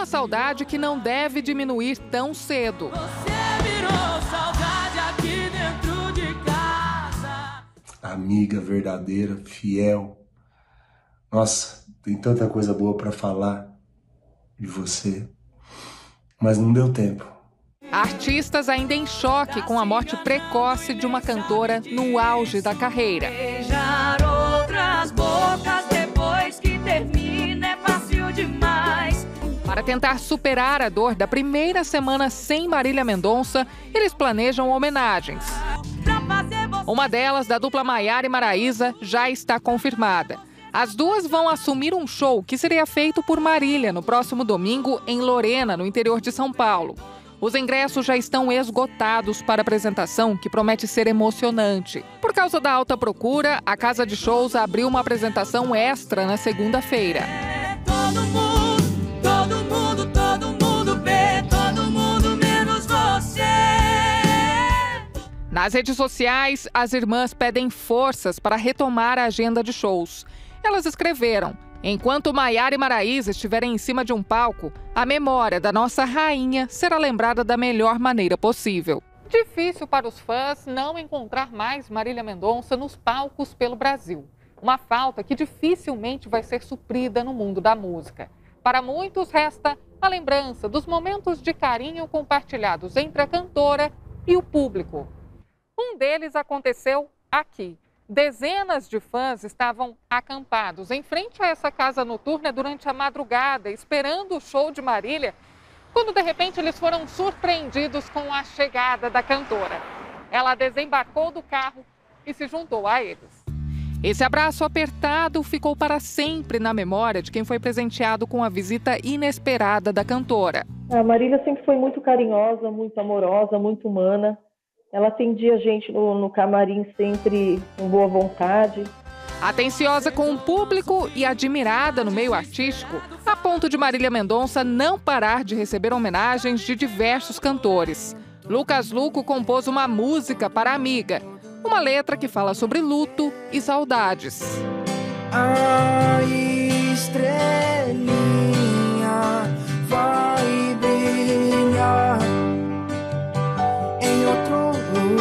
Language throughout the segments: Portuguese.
Uma saudade que não deve diminuir tão cedo. Você virou saudade aqui dentro de casa. Amiga verdadeira, fiel. Nossa, tem tanta coisa boa pra falar de você, mas não deu tempo. Artistas ainda em choque com a morte precoce de uma cantora no auge da carreira. Beijar outras bocas depois que termina é fácil demais. Para tentar superar a dor da primeira semana sem Marília Mendonça, eles planejam homenagens. Uma delas, da dupla Maiara e Maraísa, já está confirmada. As duas vão assumir um show que seria feito por Marília no próximo domingo em Lorena, no interior de São Paulo. Os ingressos já estão esgotados para a apresentação, que promete ser emocionante. Por causa da alta procura, a casa de shows abriu uma apresentação extra na segunda-feira. Todo mundo vê, todo mundo menos você. Nas redes sociais, as irmãs pedem forças para retomar a agenda de shows. Elas escreveram: enquanto Maiara e Maraísa estiverem em cima de um palco, a memória da nossa rainha será lembrada da melhor maneira possível. Difícil para os fãs não encontrar mais Marília Mendonça nos palcos pelo Brasil. Uma falta que dificilmente vai ser suprida no mundo da música. Para muitos, resta a lembrança dos momentos de carinho compartilhados entre a cantora e o público. Um deles aconteceu aqui. Dezenas de fãs estavam acampados em frente a essa casa noturna durante a madrugada, esperando o show de Marília, quando de repente eles foram surpreendidos com a chegada da cantora. Ela desembarcou do carro e se juntou a eles. Esse abraço apertado ficou para sempre na memória de quem foi presenteado com a visita inesperada da cantora. A Marília sempre foi muito carinhosa, muito amorosa, muito humana. Ela atendia a gente no camarim sempre com boa vontade. Atenciosa com o público e admirada no meio artístico, a ponto de Marília Mendonça não parar de receber homenagens de diversos cantores. Lucas Luco compôs uma música para a amiga, uma letra que fala sobre luto e saudades. A estrelinha vai brilhar em outro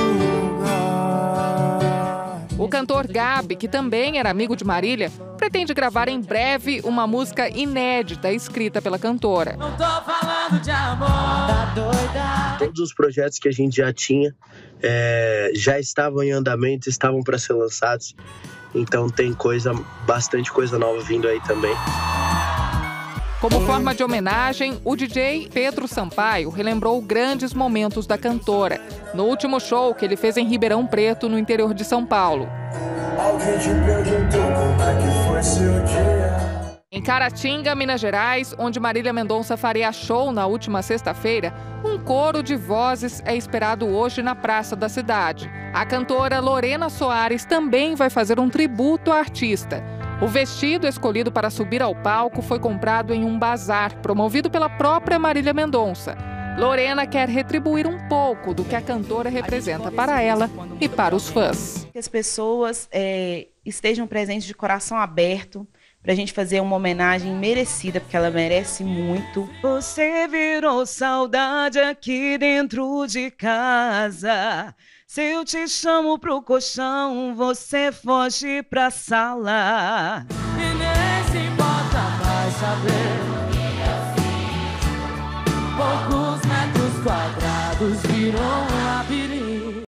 lugar. O cantor Gabi, que também era amigo de Marília, pretende gravar em breve uma música inédita escrita pela cantora. Não tô falando de amor, tá doida? Todos os projetos que a gente já tinha já estavam em andamento, estavam para ser lançados. Então tem bastante coisa nova vindo aí também. Como forma de homenagem, o DJ Pedro Sampaio relembrou grandes momentos da cantora no último show que ele fez em Ribeirão Preto, no interior de São Paulo. Alguém te perguntou como é que foi seu dia? Em Caratinga, Minas Gerais, onde Marília Mendonça faria show na última sexta-feira, um coro de vozes é esperado hoje na praça da cidade. A cantora Lorena Soares também vai fazer um tributo à artista. O vestido escolhido para subir ao palco foi comprado em um bazar promovido pela própria Marília Mendonça. Lorena quer retribuir um pouco do que a cantora representa para ela e para os fãs. Que as pessoas estejam presentes de coração aberto para a gente fazer uma homenagem merecida, porque ela merece muito. Você virou saudade aqui dentro de casa. Se eu te chamo pro colchão, você foge pra sala. E nem se importa, vai saber. Poucos metros quadrados viram um labirinto.